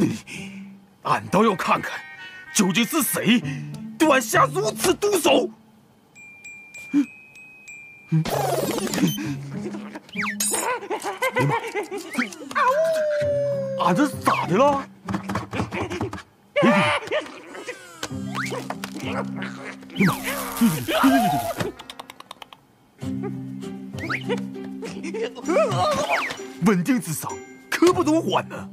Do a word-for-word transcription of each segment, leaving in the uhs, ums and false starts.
俺倒要看看，究竟是谁对俺下如此毒手。嗯嗯，哎妈！俺这咋的了？哎呀妈！稳定之上，刻不容缓呢。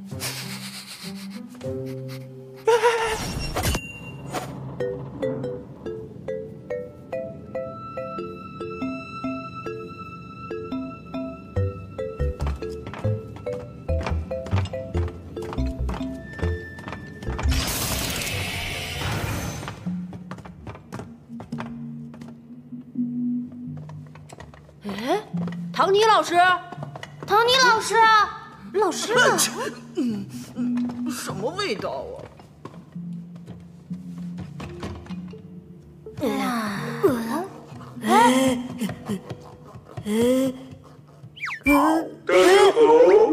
哎，唐尼老师， 唐尼老师，老师呢？ 嗯嗯，什么味道啊？ 啊，哎， 大家好。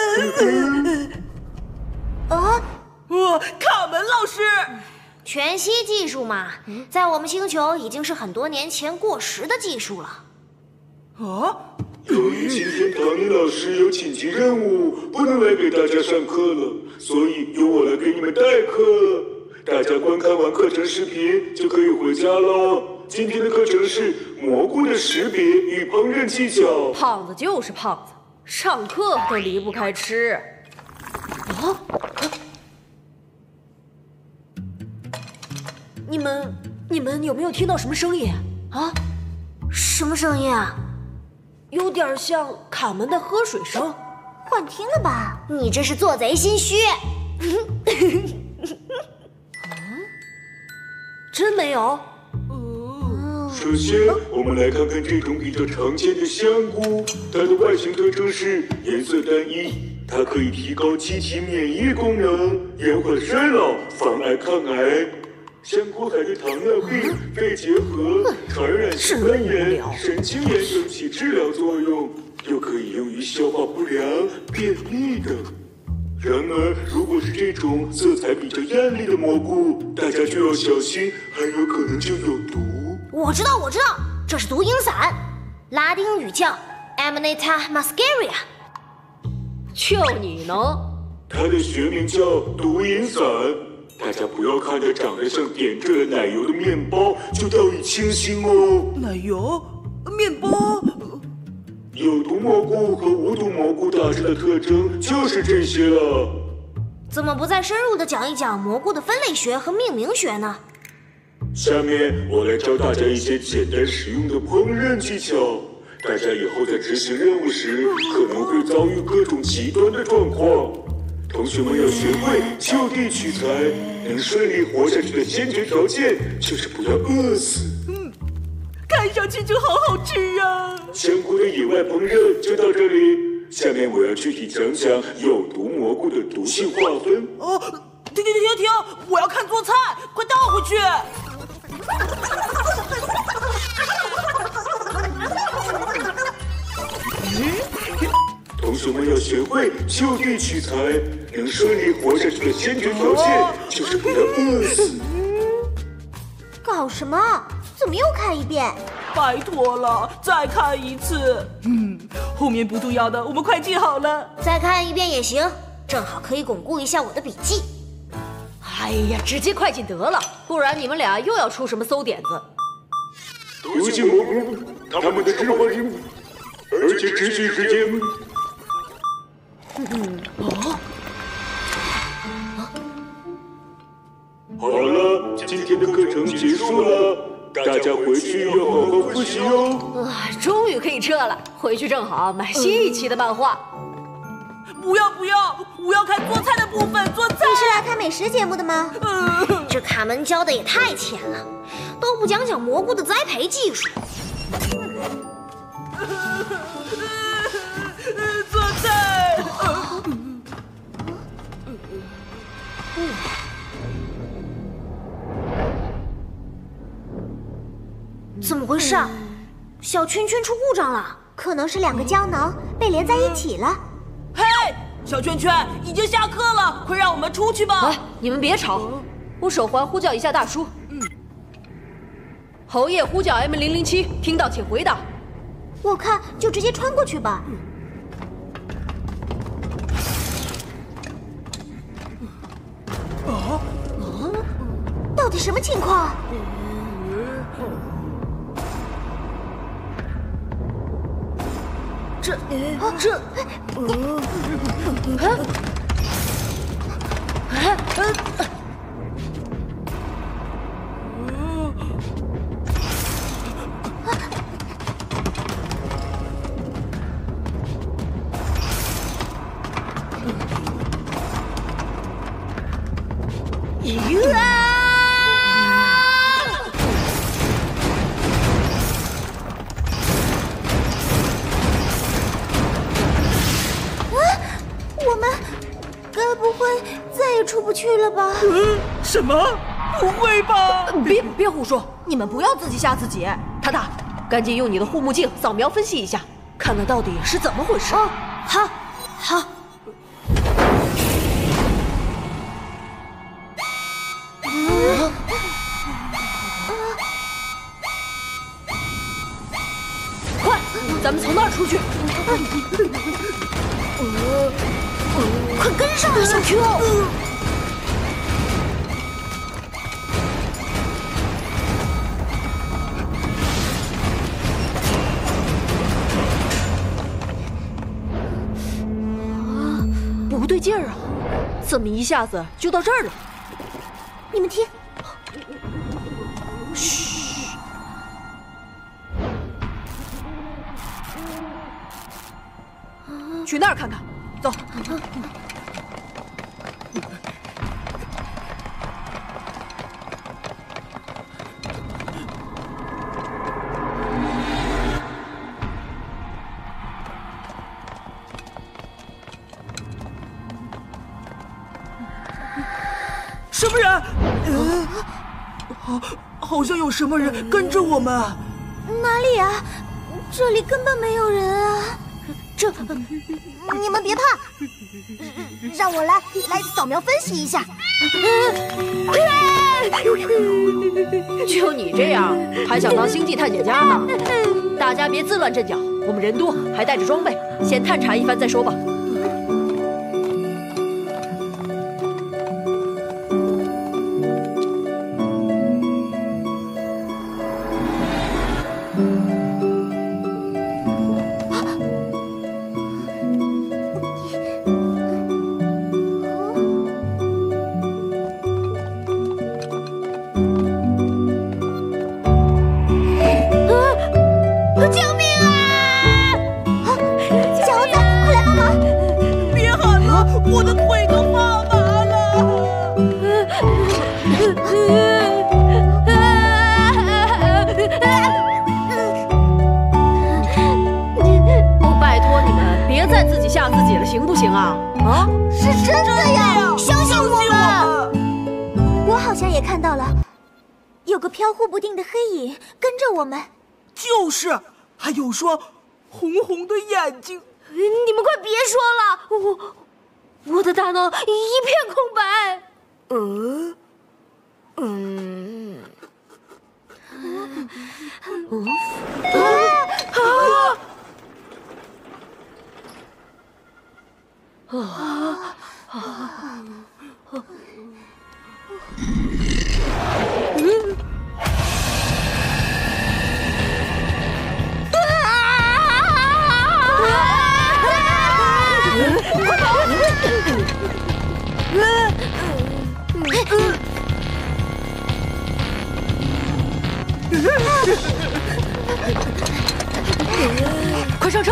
啊！ 哇，卡门老师， 全息技术嘛，在我们星球已经是很多年前过时的技术了。 啊？ 由于今天唐尼老师有紧急任务，不能来给大家上课了，所以由我来给你们代课。大家观看完课程视频就可以回家了。今天的课程是蘑菇的识别与烹饪技巧。 胖子就是胖子，上课都离不开吃。啊！你们你们有没有听到什么声音啊？ 什么声音啊？ 有点像卡门的喝水声。 幻听了吧？你这是做贼心虚。 真没有？ 首先，我们来看看这种比较常见的香菇，它的外形特征是颜色单一，它可以提高机体免疫功能，延缓衰老，妨碍抗癌。香菇还对糖尿病、肺结核、传染性肝炎、神经炎等起治疗作用，又可以用于消化不良、便秘等。然而，如果是这种色彩比较艳丽的蘑菇，大家就要小心，很有可能就有毒。 我知道，我知道，这是毒蝇伞，拉丁语叫 Amanita muscaria。 就你能？ 它的学名叫毒蝇伞。大家不要看它长得像点缀了奶油的面包就掉以轻心哦。 奶油、面包。 有毒蘑菇和无毒蘑菇大致的特征就是这些了。 怎么不再深入的讲一讲蘑菇的分类学和命名学呢？ 下面我来教大家一些简单实用的烹饪技巧，大家以后在执行任务时可能会遭遇各种极端的状况。同学们要学会就地取材，能顺利活下去的先决条件就是不要饿死。 嗯，看上去就好好吃啊！ 香菇的野外烹饪就到这里，下面我要具体讲讲有毒蘑菇的毒性划分。 哦，停停停停停！我要看做菜，快倒回去！ 同学们要学会就地取材，能顺利活下去的先决条件就是不要饿死。 搞什么？怎么又看一遍？ 拜托了，再看一次。嗯，后面不重要的我们快记好了。 再看一遍也行，正好可以巩固一下我的笔记。 哎呀，直接快进得了，不然你们俩又要出什么馊点子。 毒性蘑菇，它们的致幻性，而且持续时间。 嗯哦， 好了，今天的课程结束了，大家回去要好好复习哦。 啊，终于可以撤了，回去正好买新一期的漫画。 不要不要，我要看做菜的部分，做菜。 你是来看美食节目的吗？嗯，这卡门教的也太浅了，都不讲讲蘑菇的栽培技术。 做菜。 怎么回事？小圈圈出故障了，可能是两个胶囊被连在一起了。 嘿， 小圈圈，已经下课了，快让我们出去吧！ 哎，你们别吵，我手环呼叫一下大叔。嗯。侯爷呼叫 M 零零七，听到请回答。 我看就直接穿过去吧。 啊？ 到底什么情况？ 这这，呃， 出不去了吧？ 嗯，什么？ 不会吧？ 别别胡说！你们不要自己吓自己。塔塔，赶紧用你的护目镜扫描分析一下，看看到底是怎么回事。 哦，好，好。 嗯快，咱们从那儿出去。 快跟上啊，小 Q！ 不对劲儿啊，怎么一下子就到这儿了？ 你们听， 嘘，去那儿看看，走。 什么人？呃，好，好像有什么人跟着我们。 哪里啊？这里根本没有人啊！这，你们别怕，让我来来扫描分析一下。 就你这样，还想当星际探险家呢？大家别自乱阵脚，我们人多，还带着装备，先探查一番再说吧。 我的腿都发麻了。 我拜托你们别再自己吓自己了，行不行啊？啊， 是真的呀！相信我们。我好像也看到了，有个飘忽不定的黑影跟着我们。 就是，还有双红红的眼睛。 你们快别说了，我我的大脑一片空白。 嗯嗯嗯啊啊啊啊！嗯。 快上车！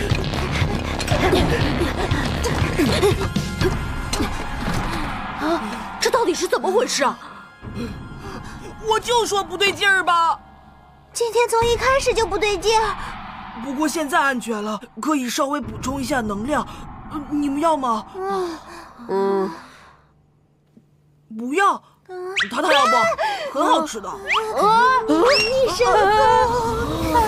啊，这到底是怎么回事啊？ 我就说不对劲儿吧。 今天从一开始就不对劲儿。 不过现在安全了，可以稍微补充一下能量。呃、你们要吗？ 嗯嗯， 不要。塔塔要不？很好吃的。 啊！你什么？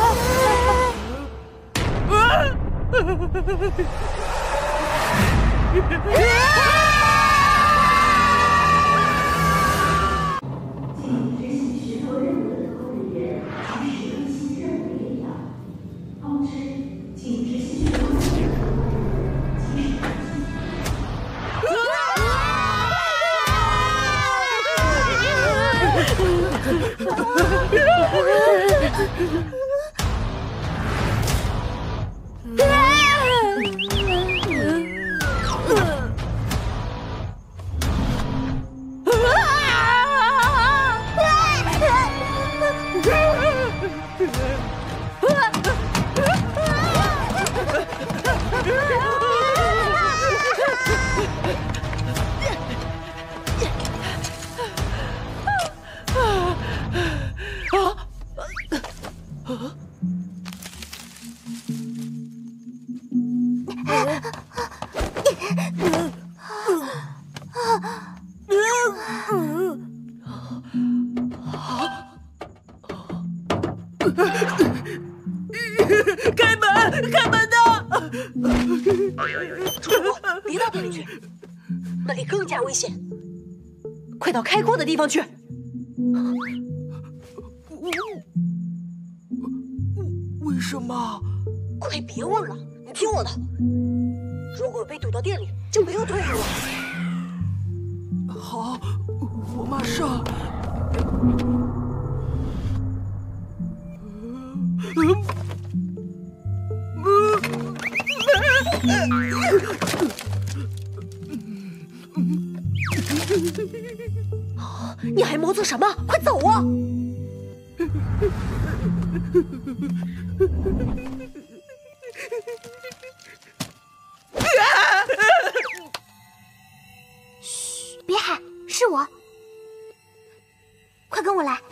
开门！开门呐！ 楚国，别到店里去，那里更加危险。快到开阔的地方去。 为什么？ 快别问了，你听我的。如果被堵到店里，就没有退路了。 好，我马上。 你还磨蹭什么？快走啊！ 嘘，别喊，是我。快跟我来。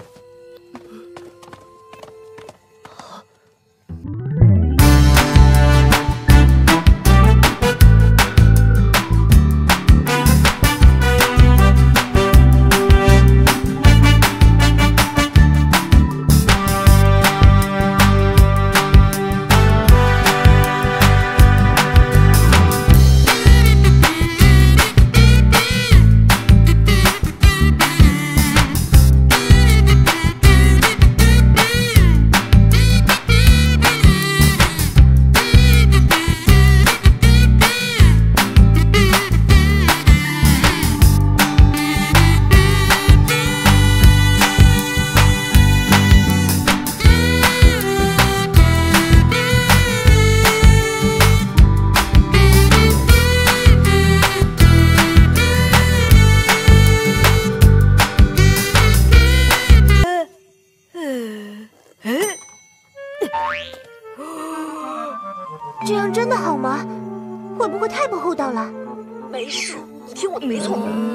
这样真的好吗？会不会太不厚道了？ 没事，你听我的，没错。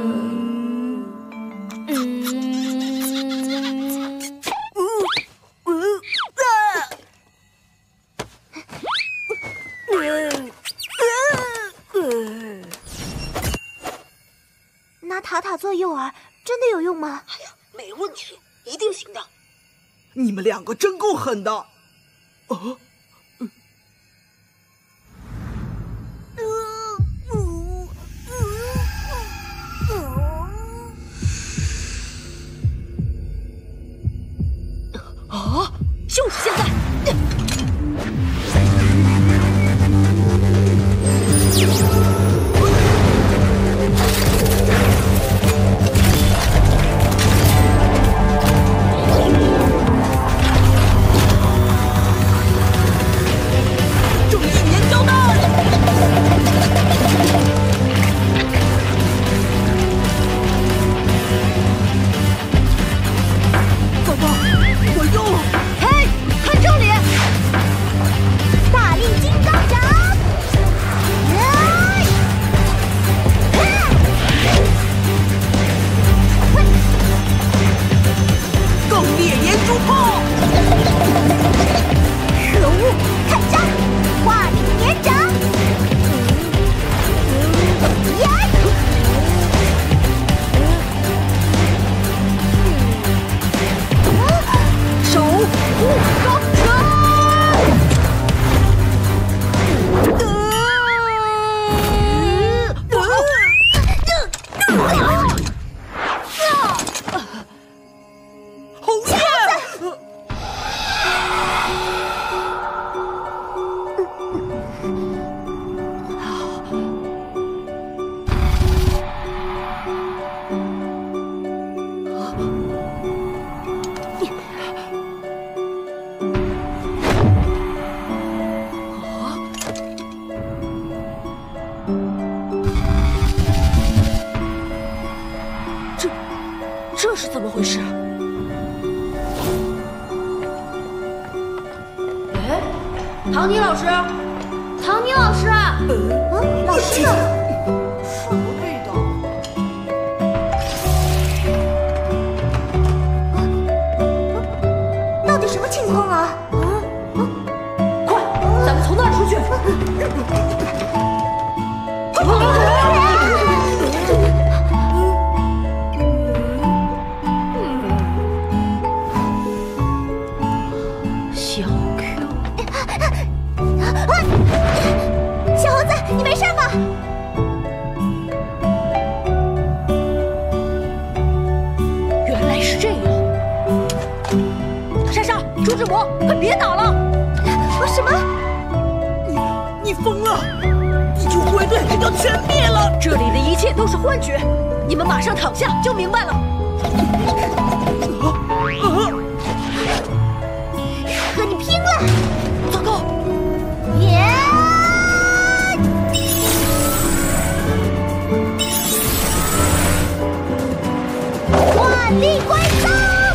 拿塔塔做诱饵，真的有用吗？ 哎呀，没问题，一定行的。 你们两个真够狠的。啊！ 啊！就是现在！ 怎么回事？哎，唐尼老师，唐尼老师， 嗯，老师呢？ 什么味道？ 到底什么情况啊？ 快，咱们从那儿出去！小 Q， 小猴子，你没事吧？ 原来是这样。莎莎，朱志摩，快别打了！ 我什么？ 你你疯了！地球护卫队要全灭了！ 这里的一切都是幻觉，你们马上躺下就明白了。 和你拼了！ 糟糕！ 耶！万力归宗！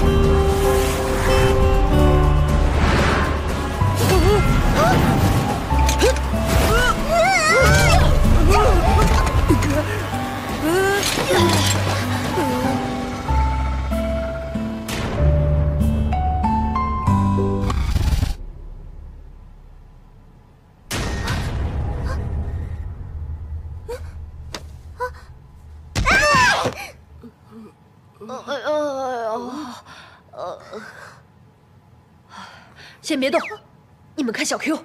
先别动，你们看小 Q。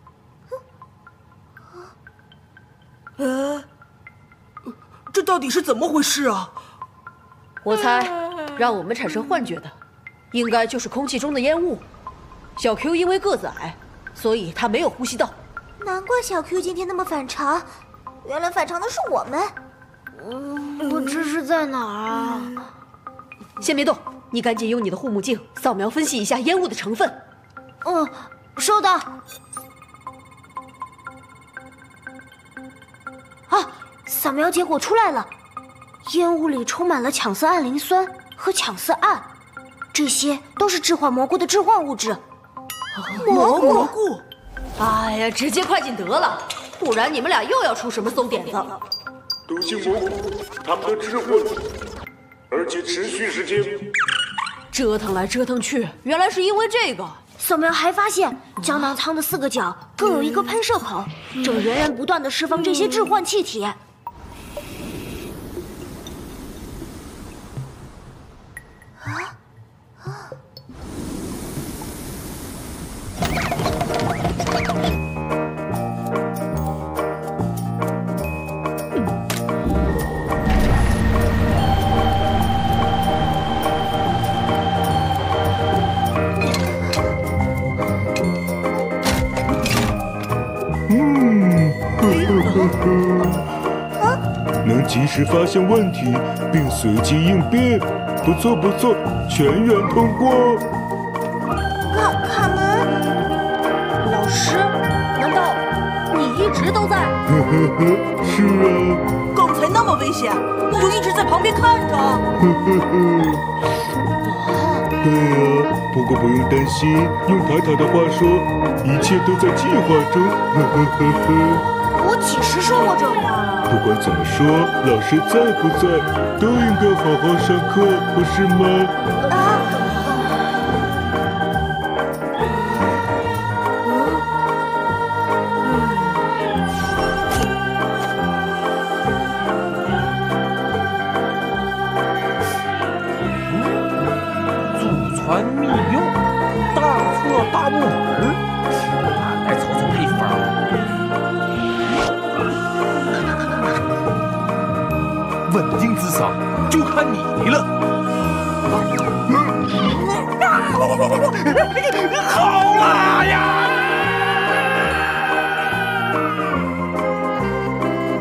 呃，这到底是怎么回事啊？ 我猜，让我们产生幻觉的，应该就是空气中的烟雾。小 Q 因为个子矮，所以他没有呼吸道。 难怪小 Q 今天那么反常，原来反常的是我们。 嗯，不知是在哪儿啊？ 先别动，你赶紧用你的护目镜扫描分析一下烟雾的成分。 嗯，收到。啊，扫描结果出来了，烟雾里充满了羟色暗磷酸和羟色铵，这些都是致幻蘑菇的致幻物质。 蘑菇，蘑菇， 哎呀，直接快进得了，不然你们俩又要出什么馊点子。 毒性蘑菇，它们的致幻，而且持续时间。 折腾来折腾去，原来是因为这个。 扫描还发现，胶囊舱的四个角各有一个喷射口，正源源不断地释放这些致幻气体。 能及时发现问题并随机应变，不错不错，全员通过。 卡卡门， 老师，难道你一直都在？ 呵呵呵，是啊。 刚才那么危险，你就一直在旁边看着。 呵呵呵。对啊，不过不用担心，用塔塔的话说，一切都在计划中。呵呵呵呵。 我几时说过这话了？ 不管怎么说，老师在不在，都应该好好上课，不是吗？ 啊！ 祖传秘用，大册大木门。来瞅瞅配方。稳定智商就看你的了。